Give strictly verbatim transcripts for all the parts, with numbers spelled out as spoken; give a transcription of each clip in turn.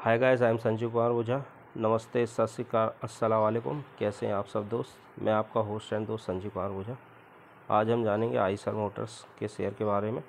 Hi guys, I am Sanjeev Kumar Ojha. नमस्ते, सत श्री अकाल, अस्सलाम वालेकुम। कैसे हैं आप सब दोस्त? मैं आपका होस्ट एंड दोस्त संजीव कुमार ओझा। आज हम जानेंगे आइशर मोटर्स के शेयर के बारे में।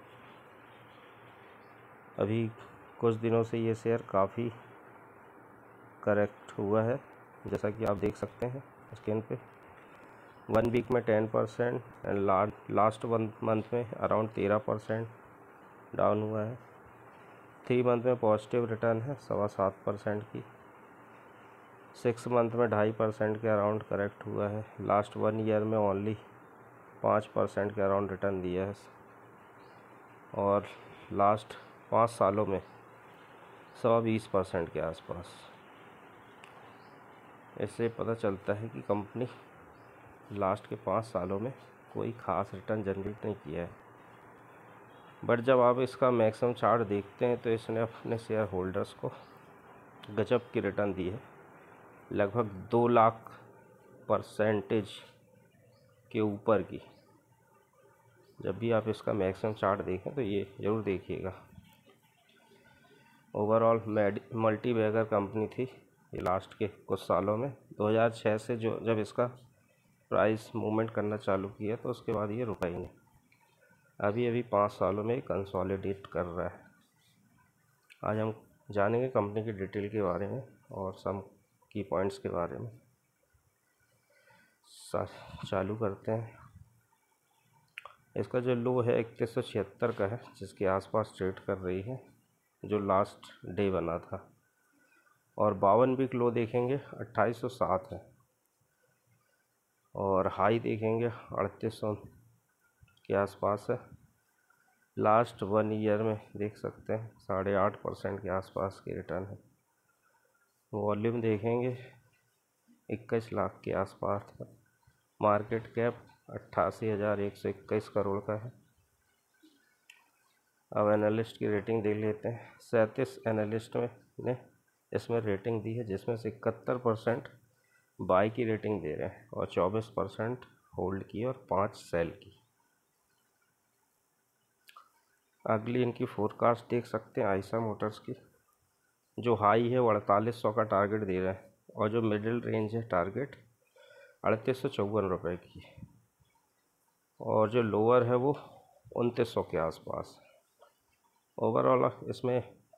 अभी कुछ दिनों से ये शेयर काफ़ी करेक्ट हुआ है, जैसा कि आप देख सकते हैं स्क्रीन पे। वन वीक में ten percent and last one month में अराउंड तेरह परसेंट डाउन हुआ है। थ्री मंथ में पॉजिटिव रिटर्न है सवा सात परसेंट की। सिक्स मंथ में ढाई परसेंट के अराउंड करेक्ट हुआ है। लास्ट वन ईयर में ओनली पाँच परसेंट के अराउंड रिटर्न दिया है और लास्ट पाँच सालों में सवा बीस परसेंट के आसपास। इससे पता चलता है कि कंपनी लास्ट के पाँच सालों में कोई ख़ास रिटर्न जनरेट नहीं किया है। बट जब आप इसका मैक्सिमम चार्ट देखते हैं तो इसने अपने शेयर होल्डर्स को गजब की रिटर्न दी है, लगभग दो लाख परसेंटेज के ऊपर की। जब भी आप इसका मैक्सिमम चार्ट देखें तो ये ज़रूर देखिएगा। ओवरऑल मल्टी बैगर कंपनी थी ये लास्ट के कुछ सालों में। दो हज़ार छह से जो जब इसका प्राइस मूवमेंट करना चालू किया तो उसके बाद ये रुका ही नहीं। अभी अभी पाँच सालों में कंसोलिडेट कर रहा है। आज हम जानेंगे कंपनी की डिटेल के बारे में और सम की पॉइंट्स के बारे में। चालू करते हैं। इसका जो लो है इक्कीस सौ छिहत्तर का है, जिसके आसपास ट्रेड कर रही है, जो लास्ट डे बना था। और बावन वीक लो देखेंगे अट्ठाईस सौ सात है और हाई देखेंगे अड़तीस सौ के आसपास है। लास्ट वन ईयर में देख सकते हैं साढ़े आठ परसेंट के आसपास की रिटर्न है। वॉल्यूम देखेंगे इक्कीस लाख के आसपास है। मार्केट कैप अट्ठासी हज़ार एक सौ इक्कीस करोड़ का है। अब एनालिस्ट की रेटिंग देख लेते हैं। सैंतीस एनालिस्ट में ने इसमें रेटिंग दी है, जिसमें से इकहत्तर परसेंट बाई की रेटिंग दे रहे हैं और चौबीस परसेंट होल्ड की और पाँच सेल की। अगली इनकी फोरकास्ट देख सकते हैं आइशर मोटर्स की। जो हाई है वो अड़तालीस सौ का टारगेट दे रहे हैं और जो मिडिल रेंज है टारगेट अड़तीस सौ चौवन रुपये की, और जो लोअर है वो उनतीस सौ के आसपास। ओवरऑल इसमें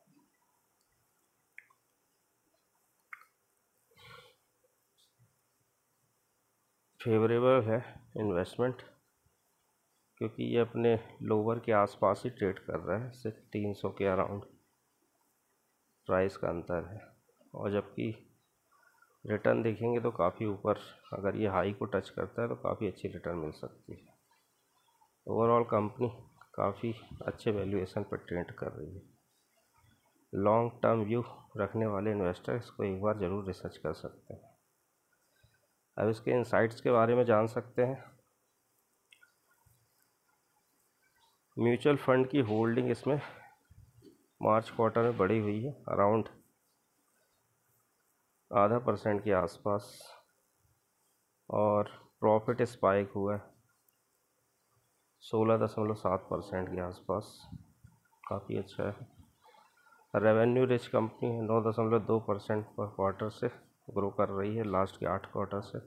फेवरेबल है इन्वेस्टमेंट, क्योंकि ये अपने लोअर के आसपास ही ट्रेड कर रहा है। सिर्फ तीन सौ के अराउंड प्राइस का अंतर है और जबकि रिटर्न देखेंगे तो काफ़ी ऊपर, अगर ये हाई को टच करता है तो काफ़ी अच्छी रिटर्न मिल सकती है। ओवरऑल कंपनी काफ़ी अच्छे वैल्यूएशन पर ट्रेड कर रही है। लॉन्ग टर्म व्यू रखने वाले इन्वेस्टर इसको एक बार ज़रूर रिसर्च कर सकते हैं। अब इसके इनसाइट्स के बारे में जान सकते हैं। म्यूचुअल फंड की होल्डिंग इसमें मार्च क्वार्टर में बढ़ी हुई है अराउंड आधा परसेंट के आसपास, और प्रॉफिट स्पाइक हुआ है सोलह दशमलव सात परसेंट के आसपास, काफ़ी अच्छा है। रेवेन्यू रिच कंपनी है, नौ दशमलव दो परसेंट पर क्वार्टर से ग्रो कर रही है लास्ट के आठ क्वार्टर से।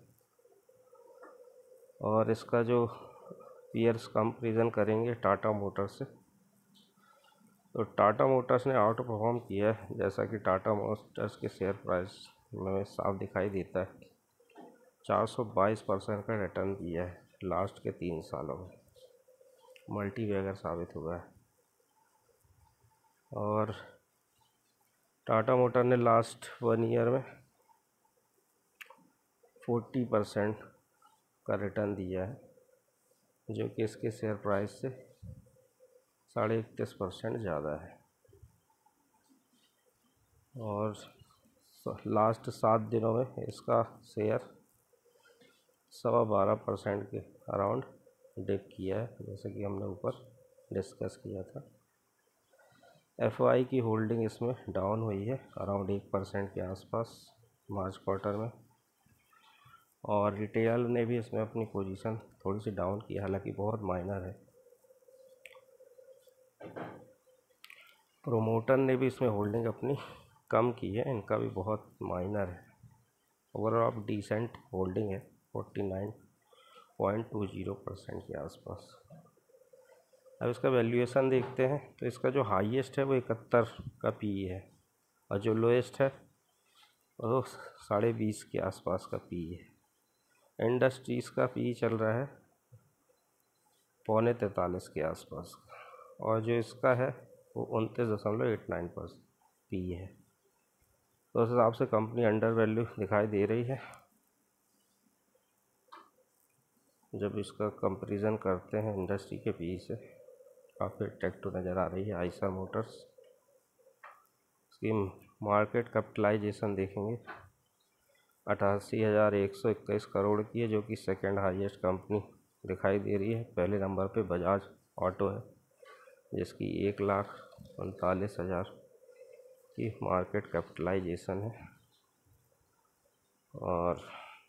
और इसका जो पीयर्स कंपेरिजन करेंगे टाटा मोटर्स से, तो टाटा मोटर्स ने आउट परफॉर्म किया है, जैसा कि टाटा मोटर्स के शेयर प्राइस में साफ दिखाई देता है। चार सौ बाईस परसेंट का रिटर्न दिया है लास्ट के तीन सालों में। मल्टी बैगर साबित हुआ है। और टाटा मोटर ने लास्ट वन ईयर में चालीस परसेंट का रिटर्न दिया है, जो कि इसके शेयर प्राइस से साढ़े इकतीस परसेंट ज़्यादा है। और लास्ट सात दिनों में इसका शेयर सवा बारह परसेंट के अराउंड डिप किया है, जैसे कि हमने ऊपर डिस्कस किया था। एफ आई की होल्डिंग इसमें डाउन हुई है अराउंड एक परसेंट के आसपास मार्च क्वार्टर में, और रिटेल ने भी इसमें अपनी पोजीशन थोड़ी सी डाउन की, हालांकि बहुत माइनर है। प्रोमोटर ने भी इसमें होल्डिंग अपनी कम की है, इनका भी बहुत माइनर है। ओवरऑल आप डिसेंट होल्डिंग है, forty nine point two zero percent के आसपास। अब इसका वैल्यूएशन देखते हैं तो इसका जो हाईएस्ट है वो इकहत्तर का पी है और जो लोएस्ट है वो साढ़े बीस के आसपास का पी है। इंडस्ट्रीज़ का पी चल रहा है पौने तैंतालीस के आसपास और जो इसका है वो उनतीस दशमलव एट नाइन परसेंट पी है। तो उस हिसाब से कंपनी अंडर वैल्यू दिखाई दे रही है। जब इसका कंपैरिजन करते हैं इंडस्ट्री के पी से काफ़ी अट्रैक्टिव नज़र आ रही है आइसर मोटर्स। इसकी मार्केट कैपिटलाइजेशन देखेंगे अठासी हज़ार एक सौ इक्कीस करोड़ की है, जो कि सेकंड हाईएस्ट कंपनी दिखाई दे रही है। पहले नंबर पे बजाज ऑटो है जिसकी एक लाख उनतालीस हज़ार की मार्केट कैपिटलाइजेशन है। और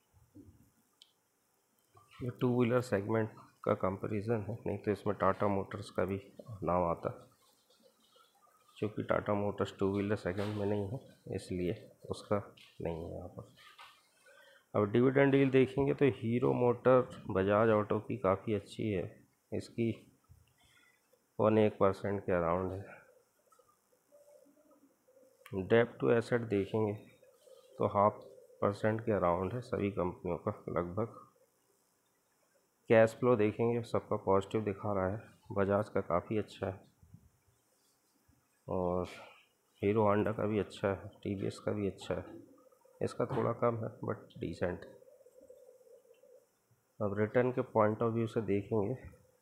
ये टू व्हीलर सेगमेंट का कंपैरिजन है, नहीं तो इसमें टाटा मोटर्स का भी नाम आता, क्योंकि Tata motors two wheeler segment में नहीं है इसलिए उसका नहीं है यहाँ पर। अब डिविडेंड डील देखेंगे तो हीरो मोटर बजाज ऑटो की काफ़ी अच्छी है, इसकी वन एक परसेंट के अराउंड है। डेब्ट टू एसेट देखेंगे तो हाफ परसेंट के अराउंड है सभी कंपनियों का लगभग। कैश फ्लो देखेंगे सबका पॉजिटिव दिखा रहा है, बजाज का काफ़ी अच्छा है और हीरो होंडा का भी अच्छा है, टीवीएस का भी अच्छा है, इसका थोड़ा कम है बट डिसेंट। अब रिटर्न के पॉइंट ऑफ व्यू से देखेंगे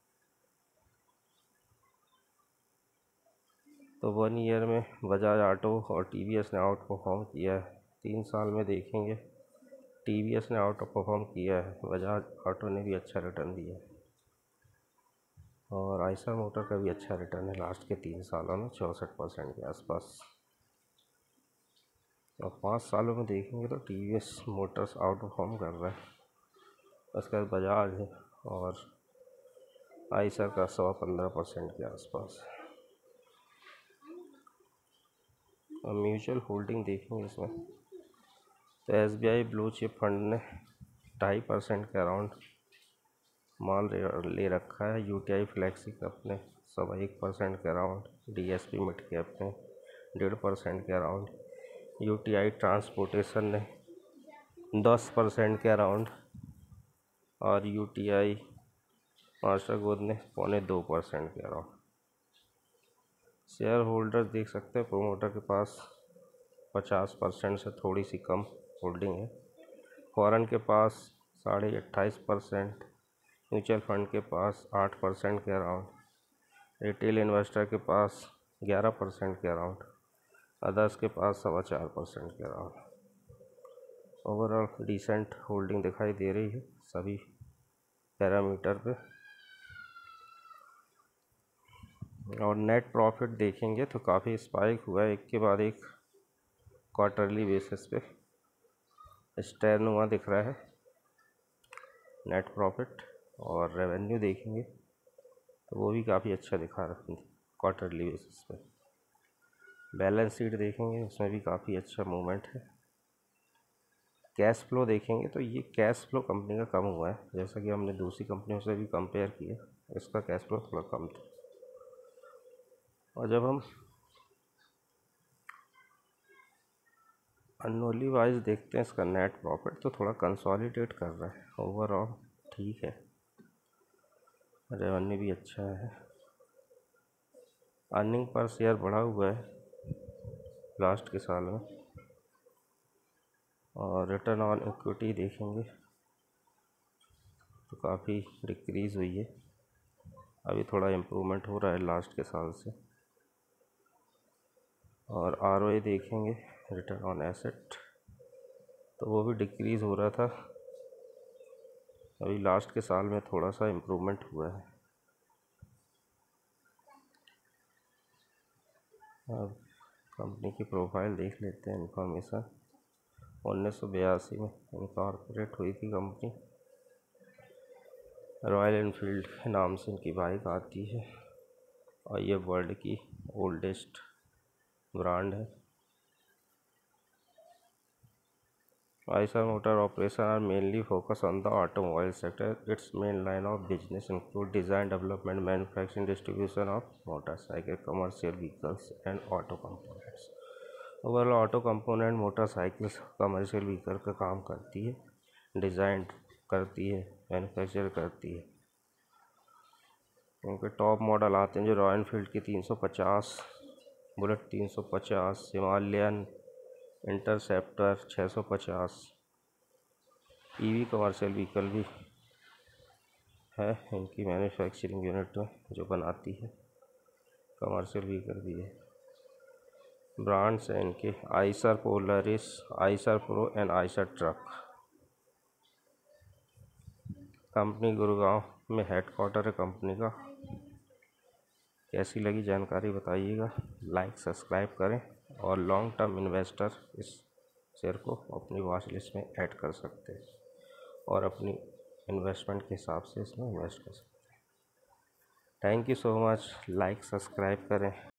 तो वन ईयर में बजाज ऑटो और टीवीएस ने आउट परफॉर्म किया है। तीन साल में देखेंगे टीवीएस ने आउट परफॉर्म किया है, बजाज ऑटो ने भी अच्छा रिटर्न दिया है और आइसर मोटर का भी अच्छा रिटर्न है लास्ट के तीन सालों में चौंसठ परसेंट के आसपास। और पाँच सालों में देखेंगे तो टीवीएस मोटर्स आउट परफॉर्म कर रहा है, उसके बाद बजाज है और आइसर का सौ पंद्रह परसेंट के आसपास। और म्यूचुअल होल्डिंग देखेंगे इसमें तो एसबीआई ब्लू चिप फंड ने ढाई परसेंट के अराउंड माल ले रखा है। यूटीआई फ्लेक्सी कप ने सवा एक परसेंट के अराउंड, डीएसपी मिड कैप ने डेढ़ परसेंट के अराउंड, यूटीआई ट्रांसपोर्टेशन ने दस परसेंट के अराउंड और यूटीआई मास्टर गोद ने पौने दो परसेंट के अराउंड। शेयर होल्डर्स देख सकते हैं प्रोमोटर के पास पचास परसेंट से थोड़ी सी कम होल्डिंग है, फॉरेन के पास साढ़े अट्ठाईस परसेंट, म्यूचुअल फंड के पास आठ परसेंट के अराउंड, रिटेल इन्वेस्टर के पास ग्यारह परसेंट के अराउंड, अदर्स के पास सवा चार परसेंट के अराउंड। ओवरऑल डिसेंट होल्डिंग दिखाई दे रही है सभी पैरामीटर पे। और नेट प्रॉफिट देखेंगे तो काफ़ी स्पाइक हुआ है एक के बाद एक क्वार्टरली बेसिस पे, स्टेरनुमा दिख रहा है नेट प्रॉफिट। और रेवेन्यू देखेंगे तो वो भी काफ़ी अच्छा दिखा रहा है क्वार्टरली बेसिस पे। बैलेंस शीट देखेंगे उसमें भी काफ़ी अच्छा मूवमेंट है। कैश फ्लो देखेंगे तो ये कैश फ्लो कंपनी का कम हुआ है, जैसा कि हमने दूसरी कंपनियों से भी कंपेयर किया, इसका कैश फ्लो थोड़ा कम था। और जब हम अनुअली वाइज देखते हैं इसका नेट प्रॉफिट तो थोड़ा कंसोलिडेट कर रहा है, ओवरऑल ठीक है, रेवेन्यू भी अच्छा है, अर्निंग पर शेयर बढ़ा हुआ है लास्ट के साल में। और रिटर्न ऑन इक्विटी देखेंगे तो काफ़ी डिक्रीज़ हुई है, अभी थोड़ा इम्प्रूवमेंट हो रहा है लास्ट के साल से। और आरओए देखेंगे रिटर्न ऑन एसेट तो वो भी डिक्रीज़ हो रहा था, अभी लास्ट के साल में थोड़ा सा इम्प्रूवमेंट हुआ है। अब कंपनी की प्रोफाइल देख लेते हैं, इन्फॉर्मेशन। उन्नीस सौ बयासी में इनकॉर्पोरेट हुई थी कंपनी, रॉयल एनफील्ड नाम से इनकी बाइक आती है और ये वर्ल्ड की ओल्डेस्ट ब्रांड है। Eicher Motor operations are mainly focused on the automobile sector. Its main line of business include design, development, manufacturing, distribution of motorcycle, commercial vehicles, and auto components. Overall auto component motorcycles commercial vehicle का काम करती है, design करती है, manufacture करती है। उनके top model आते हैं जो रॉयल एनफील्ड की तीन सौ पचास, बुलेट तीन सौ पचास, हिमालयन, इंटरसेप्टर छः सौ पचास। ईवी कमर्शियल व्हीकल भी है इनकी मैन्युफैक्चरिंग यूनिट में जो बनाती है, कमर्शियल व्हीकल भी है। ब्रांड्स हैं इनके Eicher, Polaris, Eicher pro and Eicher truck. Company Gurgaon में हेडक्वार्टर है कंपनी का। कैसी लगी जानकारी बताइएगा, लाइक सब्सक्राइब करें और लॉन्ग टर्म इन्वेस्टर इस शेयर को अपनी वॉच लिस्ट में ऐड कर सकते हैं और अपनी इन्वेस्टमेंट के हिसाब से इसमें इन्वेस्ट कर सकते हैं। Thank you so much, like subscribe करें।